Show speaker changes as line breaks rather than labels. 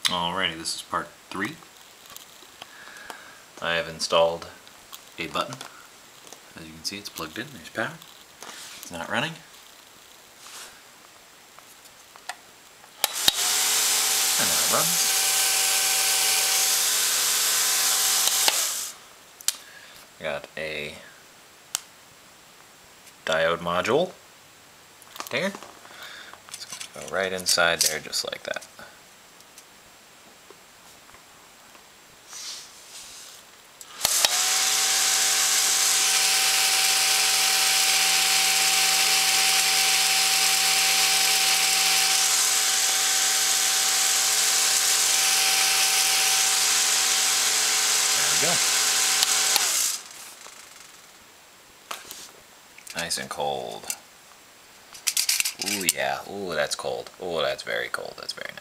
Alrighty, this is part 3. I have installed a button. As you can see, it's plugged in. There's power. It's not running. And now it runs. Got a diode module there. It's going to go right inside there just like that. There we go. Nice and cold. Ooh, yeah. Ooh, that's cold. Ooh, that's very cold. That's very